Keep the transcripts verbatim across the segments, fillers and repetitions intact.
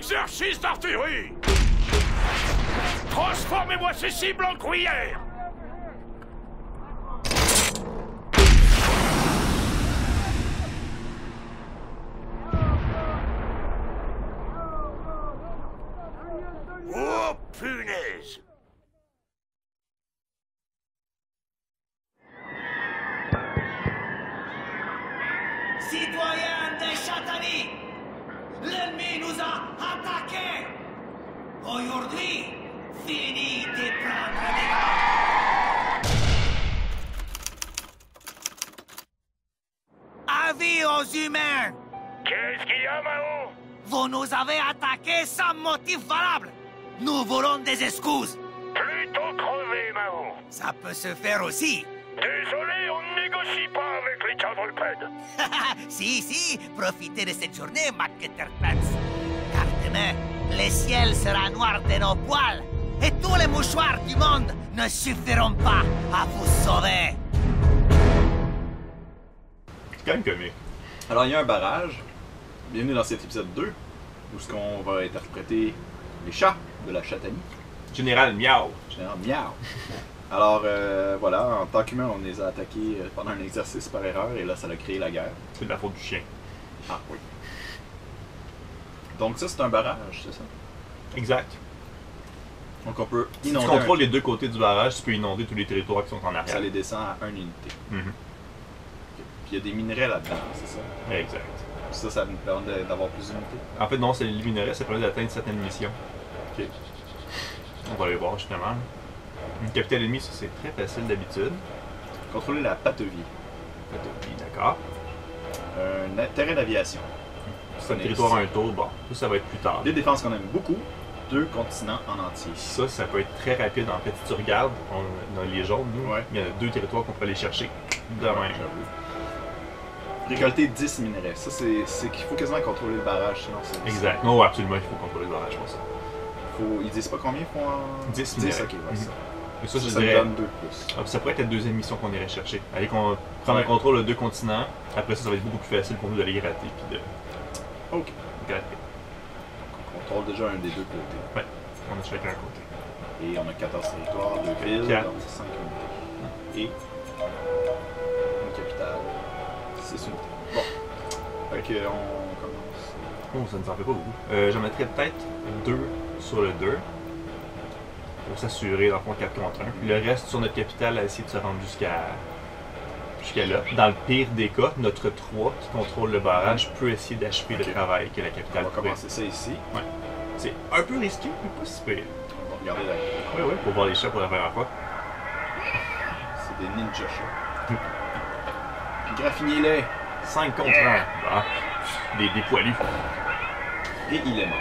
Exercice d'artillerie! Transformez-moi ces cibles en cuillères! Oh, punaise! Citoyens de Châtany, l'ennemi nous a attaqués. Aujourd'hui, fini de prendre des balles. Avis aux humains. Qu'est-ce qu'il y a, Mao? Vous nous avez attaqués sans motif valable. Nous voulons des excuses. Plutôt crevé, Mao. Ça peut se faire aussi. Désolé, on négocie pas avec les quadrupèdes. Si, si, profitez de cette journée, McCutterpants. Car demain, le ciel sera noir de nos poils. Et tous les mouchoirs du monde ne suffiront pas à vous sauver. C'est quand même comique. Alors, il y a un barrage. Bienvenue dans cet épisode deux, où ce qu'on va interpréter les chats de la Châtany. Général Miao. Général Miao. Alors, euh, voilà, en tant qu'humain, on les a attaqués pendant un exercice par erreur, et là, ça a créé la guerre. C'est de la faute du chien. Ah, oui. Donc ça, c'est un barrage, c'est ça? Exact. Donc on peut Si inonder tu contrôles un... les deux côtés du barrage, tu peux inonder tous les territoires qui sont en arrière. Ça les descend à une unité. Mm-hmm. Okay. Puis il y a des minerais là-dedans, c'est ça? Exact. Ça, ça nous permet d'avoir plus d'unités? En fait, non, c'est les minerais, ça permet d'atteindre certaines missions. Ok. On va aller voir justement. Une capitale ennemie, ça c'est très facile d'habitude. Contrôler la Patovie. Patovie, d'accord. Un terrain d'aviation. C'est un territoire à un tour, bon, ça, ça va être plus tard. Des défenses qu'on aime beaucoup, deux continents en entier. Ça, ça peut être très rapide. En fait, si tu regardes, on a les jaunes, nous, ouais. Il y a deux territoires qu'on peut aller chercher de même. Récolter dix minerais. Ça, c'est qu'il faut quasiment contrôler le barrage, sinon c'est... Exact. Non, absolument, il faut contrôler le barrage pour ça. Faut... Ils disent pas combien ils font en... dix minerais. Ok, ouais, mm-hmm. ça. Et ça, ça, je ça dirais... donne deux plus. Ah, ça pourrait être la deuxième mission qu'on irait chercher. Allez, qu'on prend ouais. le contrôle de deux continents. Après ça, ça va être beaucoup plus facile pour nous d'aller gratter puis de... Ok. Gratter. Donc, on contrôle déjà un des deux côtés. Ouais, on a chacun un côté. Et on a quatorze territoires, deux villes, quatre. donc cinq unités. Et une capitale, six unités. Bon. Fait que on commence. Oh, ça ne s'en fait pas beaucoup. Euh, J'en mettrais peut-être deux sur le deux. Pour s'assurer, dans le fond, quatre contre un. Puis le reste sur notre capitale à essayer de se rendre jusqu'à jusqu'à là. Dans le pire des cas, notre trois qui contrôle le barrage peut essayer d'achever okay. le travail que la capitale On va commencer ça ici. Ouais. C'est un peu risqué, mais pas si pire. On va regarder la... Oui, oui, pour voir les chats pour la première fois. C'est des ninja chats. Graffinez-les. cinq contre un. Bon. Des, des poilus. Et il est mort.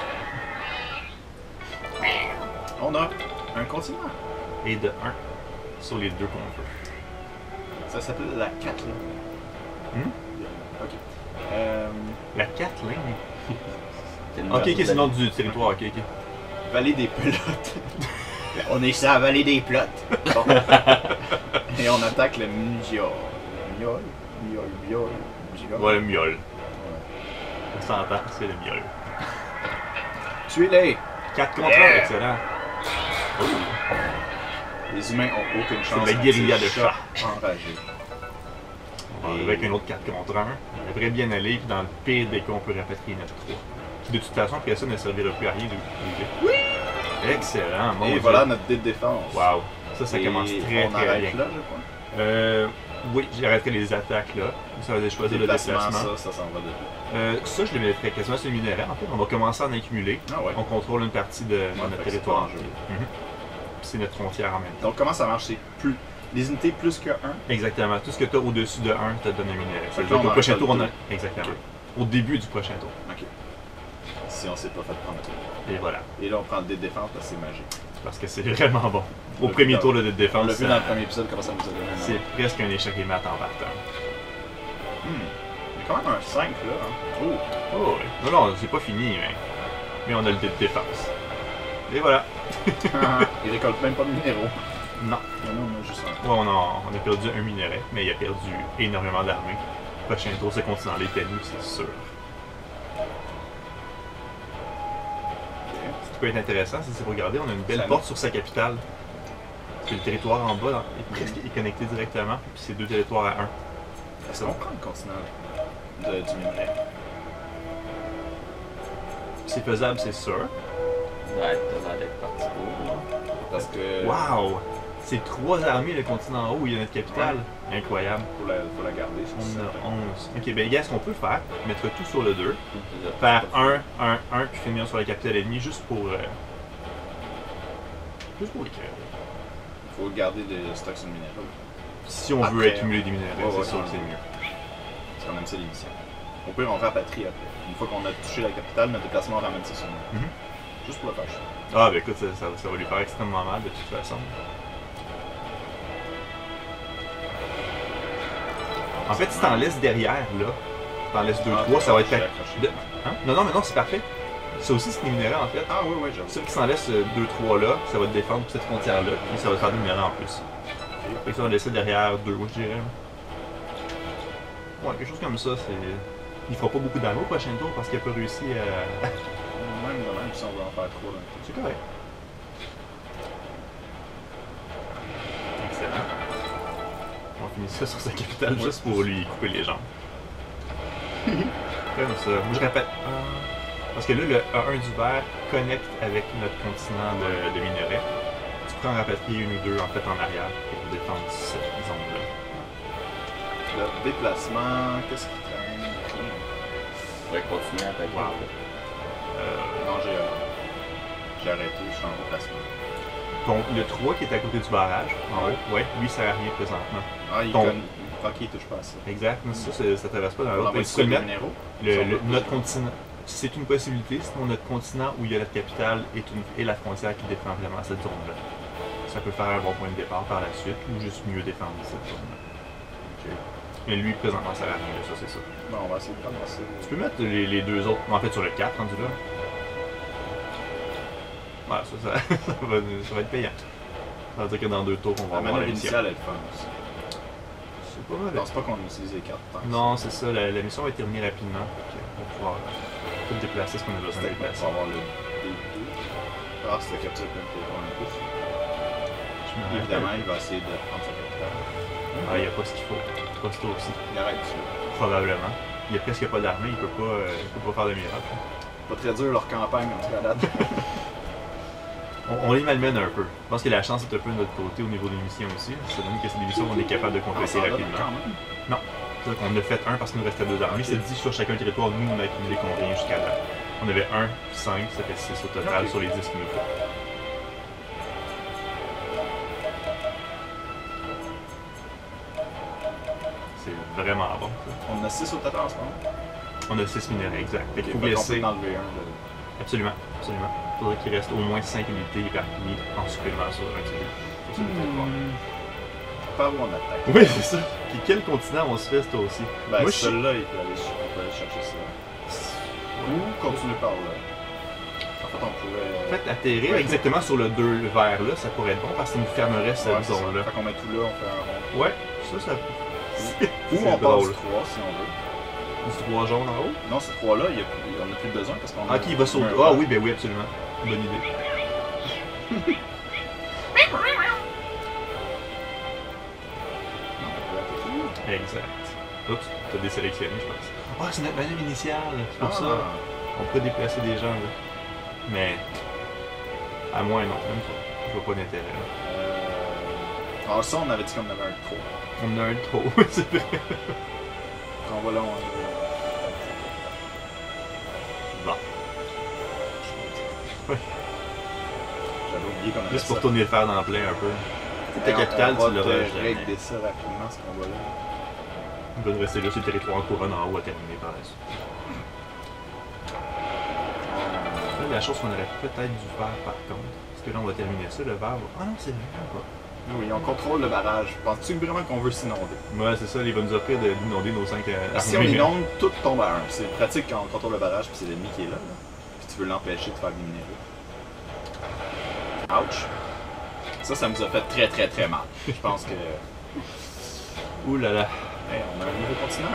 On a un continent. Et de un sur les deux qu'on veut. Ça s'appelle la Catling. Hmm? Ok. Euh... La Catling? Ok, ok, c'est le nom du territoire, ok, ok. Vallée des Pelotes. On est sur la vallée des Pelotes. Bon. Et on attaque le Miol. Miol? Miol, Miol, Miol. Ouais, le Miol. Ouais. On s'entend, c'est le Miol. Tuez-les! quatre contre un, yeah. Excellent. Oh. Les humains ont aucune chance. C'est la guérilla de chats. Enragés. On va arriver avec un autre quatre contre un. On devrait bien aller, puis dans le pire des cas, on peut rapatrier notre trois. De toute façon, après ça ne servira plus à rien de l'utiliser. Oui! Excellent, mon Et Dieu. voilà notre dé de défense. Wow, ça, ça Et commence très on très arrête bien. Là, je crois. Euh, oui, j'arrêterai les attaques là. Ça va choisir le déplacement. Ça, ça s'en va de euh, Ça, je les mettrais quasiment sur le minerai. En fait, on va commencer à en accumuler. Ah ouais. On contrôle une partie de, de ouais, notre territoire. Mm-hmm. C'est notre frontière en même temps. Donc, comment ça marche? C'est plus... les unités plus que un? Exactement. Tout ce que tu as au-dessus de un te donne un minerai. C'est au prochain tour, on a... Exactement. Okay. Au début du prochain tour. Ok. Si on s'est pas fait prendre tout. Et voilà. Et là, on prend le dé de défense parce que c'est magique. Parce que c'est vraiment bon. Au premier tour, le dé de défense. On l'a vu dans le premier épisode, comment ça nous a donné. C'est presque un échec et mat en partant. Hmm. Il y a quand même un cinq là. Hein. Oh. Oh, oui. Non, non, c'est pas fini, mais. Mais on a le dé de défense. Et voilà. Il récolte même pas de minéraux. Non. Non, non, on a juste un. Ouais, on a, on a perdu un minerai, mais il a perdu énormément d'armées. Prochain tour, ce continent est à nous, c'est sûr. qui peut être intéressant, c'est si vous regardez, on a une belle Ça porte sur sa capitale. Parce que le territoire en bas dans- est presque est connecté directement, puis c'est deux territoires à un. Est-ce qu'on prend le continent de, du minerai? C'est faisable, c'est sûr. Ouais, t'as l'air d'être parti pour. là. Parce que Wow! C'est trois armées, le continent en haut, où il y a notre capitale. Incroyable. faut la, faut la garder. ça, On c'est a certain. onze. Ok, ben gars, ce qu'on peut faire, mettre tout sur le deux, C'est ça. faire un, un, un, puis finir sur la capitale ennemie juste pour. Euh... Juste pour écrire. Faut garder des stocks sur le minerai. Si on veut Après, accumuler des minéraux, ouais, c'est ouais, sûr ouais. que c'est mieux. Parce qu'on aime ça l'émission. Au pire, on rapatrie après. Une fois qu'on a touché la capitale, notre déplacement, on ramène ça sur nous. Mhm. Juste pour le faire. Ah, ben écoute, ça, ça, ça va lui faire extrêmement mal de toute façon. En fait, si t'en laisses derrière, là, t'en laisses deux, Ah, trois, ça va être. je l'ai pa- accroché. de- Hein? Non, non, mais non, c'est parfait. Ça aussi, c'est des minéraux en fait. Ah oui, oui, j'avoue. Ceux qui s'en laissent deux, trois là, ça va te défendre pour cette frontière-là, puis ça va te faire des minéraux en plus. Fait que ça, on va laisser derrière deux, je dirais. Ouais, quelque chose comme ça, c'est. Il fera pas beaucoup d'anneaux au prochain tour parce qu'il a pas réussi à. Même de même, si on veut en faire trop d'un coup. C'est correct. Excellent. On finit ça sur sa capitale juste pour lui couper les jambes. Comme ça. Moi je répète. un. Parce que là, le A un du vert connecte avec notre continent de, de minerais. Tu peux en rapatrier une ou deux en fait en arrière pour défendre cette zone-là. Le déplacement, qu'est-ce qui traîne? Rien. On pourrait continuer à attaquer. Wow. Euh, Non, j'ai j'ai arrêté, je suis en déplacement. donc le trois qui est à côté du barrage, en haut, ouais, lui ça sert à rien présentement. Ah, il Ton- conne... Ok, il touche pas à ça. Exact, mais ça, c'est- ça t'intéresse pas dans On l'autre. envoie Tu peux ça le des mettre. minéraux. Le- Si on le- veut notre plus. continent, c'est une possibilité, sinon notre continent où il y a notre capitale est, une, est la frontière qui défend vraiment cette zone-là. Ça peut faire un bon point de départ par la suite, ou juste mieux défendre cette zone-là. Mais lui, présentement, ça sert à rien, ça c'est ça. Non, on va essayer de ramasser. Tu peux mettre les, les deux autres, en fait sur le quatre, rendu là. Ouais, ça, ça, ça, va, ça va être payant. Ça veut dire que dans deux tours, on va La avoir manœuvre la mission. initiale est le fun aussi. C'est pas Je mauvais. pense pas qu'on utilise les cartes tant que Non, c'est ça, la, la mission va être terminée rapidement. Fait que on va pouvoir euh, tout déplacer ce qu'on a ça. besoin de C'était pour déplacer. avoir le D deux. Ah, c'était capturé comme téléphone un peu. Je me rappelle. Évidemment, il va essayer de prendre sa capitale. Ah, il n'y a pas ce qu'il faut. Pas ce aussi. Il arrête dessus. Probablement. Il n'y a presque pas d'armée, il peut pas, euh, il peut pas faire de miracle. Pas très dur leur campagne en tout cas à date. On, on les malmène un peu. Je pense que la chance est un peu de notre côté au niveau des missions aussi. Ça donne que c'est des missions qu'on est capable de compléter Ah, ça en donne rapidement. quand même. C'est-à-dire qu'on a fait un parce qu'il nous restait deux armées. C'est dit sur chacun territoire, nous on a accumulé combien jusqu'à là. On avait un, puis cinq, ça fait six au total Ok. sur les dix qu'il nous faut. C'est vraiment bon. Ça. On a six au total en ce moment. On a six minéraux, exact. Fait qu'il faut Fait qu'on laisser. peut en enlever un. de- Absolument, absolument. Il faudrait qu'il reste au moins cinq unités éparpillées en supplément sur un territoire. Sur ce territoire. Pas où on attaque. Oui, c'est ça. Puis quel continent on se fait, toi aussi? Ben, Moi, je suis- celui-là, il peut aller, on peut aller chercher ça. Ou continuer par là. En fait, on pourrait. En fait, atterrir exactement sur le deux vert là, ça pourrait être bon parce que ça nous fermerait cette Ouais, c'est ça. zone-là. Fait qu'on met tout là, on fait un rond. Ouais, ça, ça. Ou C'est on passe drôle. trois si on veut. Du trois jaune en haut? Non, ces trois-là, il y a plus- on n'a plus besoin parce qu'on Ah, ok, il va sauter. Ah oui, ben oui, absolument. Bonne idée. Exact. Oups, t'as désélectionné, je pense. Ah, c'est notre manœuvre initiale, c'est pour ça. On peut déplacer des gens, là. Mais. À moins, non, même pas. Je vois pas d'intérêt, là. Euh... Alors, ça, on avait dit qu'on avait un trop. On a un trop, c'est vrai. Quand on va là, on. Bon. Ouais. J'avais oublié qu'on avait Juste pour ça. tourner le fer dans le plein un peu. Ta Hey, on- capitale, on tu va l'auras te jamais. régler ça rapidement, ce qu'on va là. Il va nous rester là sur le territoire en couronne en haut à terminer par la suite. Là, la chose qu'on aurait peut-être dû faire par contre, parce que là on va terminer ça, le verre va. Ah non, c'est vrai pas. Oui, on contrôle le barrage. Penses-tu vraiment qu'on veut s'inonder? Ouais, c'est ça, il va nous offrir de- d'inonder nos cinq euh, Si on armées. inonde, tout tombe à un. C'est pratique quand on contrôle le barrage puis c'est l'ennemi qui est là, là. Puis tu veux l'empêcher de faire des minéraux. Ouch! Ça, ça nous a fait très très très mal. Je pense que. Ouh là là. Hey, on a un nouveau continent.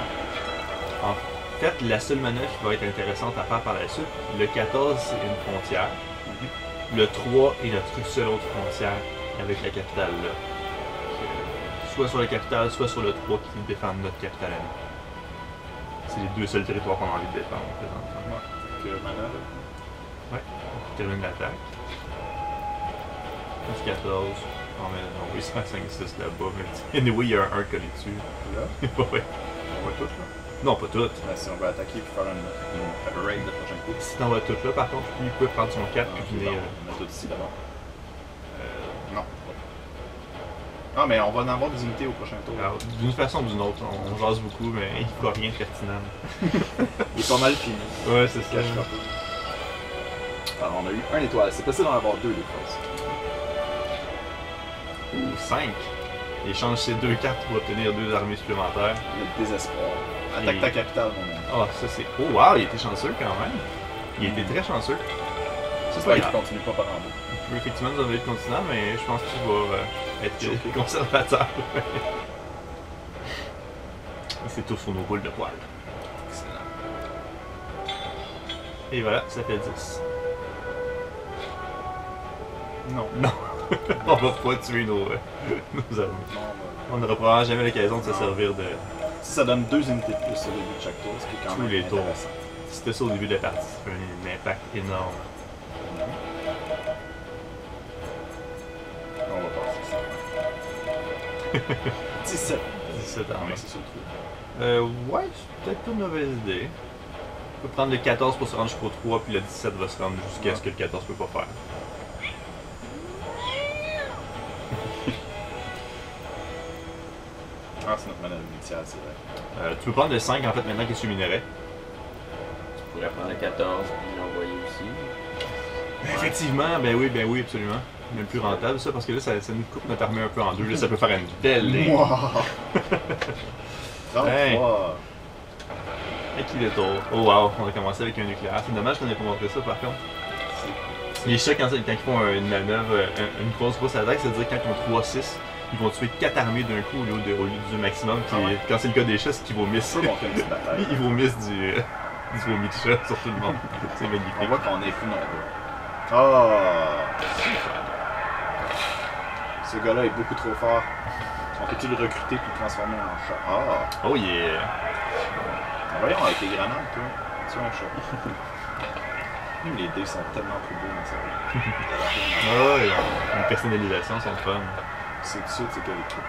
En fait, la seule manœuvre qui va être intéressante à faire par la suite, le quatorze c'est une frontière. Mm-hmm. Le trois est notre seule autre frontière avec la capitale là. Donc, soit sur la capitale, soit sur le trois qui défend notre capitale à nous. C'est les deux seuls territoires qu'on a envie de défendre présentement. Ouais. Que mana là. Ouais, on termine l'attaque. plus quatorze. Non, mais non, oui, c'est cinq six là-bas. Mais anyway, il y a un un collé dessus. Là, Ouais. on voit tout là. Non, pas toutes. Ben, si on veut attaquer puis faire une, une raid le prochain coup. Si t'en vas toutes là, par contre, lui, il peut prendre son quatre Ah, puis ok, venir. bon, on a tout ici d'abord. Euh, non. Ah, mais on va en avoir des unités au prochain tour. Alors, d'une façon ou d'une autre, on, on jase beaucoup, mais il ne faut rien de pertinent. Il est pas mal fini. Ouais, c'est ça. Cache pas. Alors, on a eu un étoile. C'est possible d'en avoir deux, des fois. Ou cinq. Il échange ses deux cartes pour obtenir deux armées supplémentaires. Le désespoir. Attaque Et- ta capitale, mon ami. Ah, ça c'est. Oh, wow, il était chanceux quand même. Il était très chanceux. Ça, c'est pas Ouais, il grave. continue pas par en bas. Il peut effectivement nous enlever le continent, mais je pense qu'il va euh, être Choqué. conservateur. Et c'est tout sur nos boules de poil. Excellent. Et voilà, ça fait dix. Non. Non, on va pas tuer nos, euh, nos armées. Non, On n'aura probablement jamais l'occasion de se Non. servir de. si ça donne deux unités de plus au début de chaque tour, ce qui est quand Tous même les tours. intéressant. C'était ça au début de la partie, ça fait un impact énorme. On va passer ça. dix-sept. dix-sept Ah, armées. mais c'est sur le trou. Euh, ouais, c'est peut-être pas une mauvaise idée. On peut prendre le quatorze pour se rendre jusqu'au trois, puis le dix-sept va se rendre jusqu'à ce que le quatorze peut pas faire. Ah, c'est notre manœuvre initiale, c'est vrai. Euh, tu peux prendre le cinq en fait maintenant qu'il est sur minerai. Tu pourrais prendre le quatorze et l'envoyer aussi. Effectivement, ben oui, ben oui, absolument. Même plus rentable ça, parce que là, ça, ça nous coupe notre armée un peu en deux. Là, ça peut faire une belle ligne. Wow! trente-trois! Hey. Et qu'il est tour. Oh wow, on a commencé avec un nucléaire. C'est dommage qu'on ait pas montré ça par contre. Les chats, quand, quand ils font une manœuvre, un- une grosse grosse attaque, c'est-à-dire quand ils ont trois six, ils vont tuer quatre armées d'un coup au lieu, de, au lieu du maximum. Puis Ah ouais. quand c'est le cas des chats, c'est qu'ils vomissent. On peut montrer une petite bataille. Ils vomissent du, euh, du vomi de chat sur tout le monde. C'est On magnifique. voit qu'on est plus nombreux. Oh! Ce gars-là est beaucoup trop fort. On peut-tu le recruter puis le transformer en chat? Ah! Oh yeah! Voyons avec les grenades, toi. Tu es un chat. Même les dés sont tellement plus beaux dans ça. Oh, yeah. Une personnalisation, c'est le fun. C'est tout c'est quel équipe.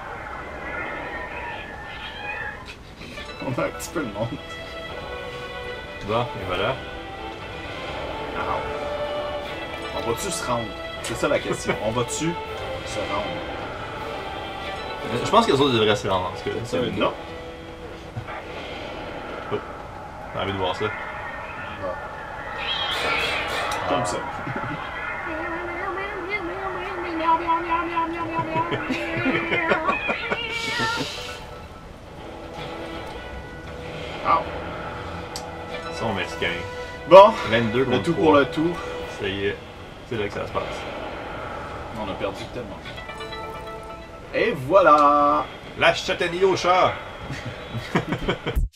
On a un petit peu le monde. Bon, et voilà. Ah. On va-tu se rendre? C'est ça la question. On va-tu se rendre? Je pense que les autres devraient se rendre en tout cas. C'est un non. J'ai envie de voir ça. Comme ça. Ah. Ils sont mesquins. Bon, vingt-deux le contre tout trois. pour le tout. Ça y est. C'est là que ça se passe. On a perdu tellement. Et voilà! La châtaignier au chat!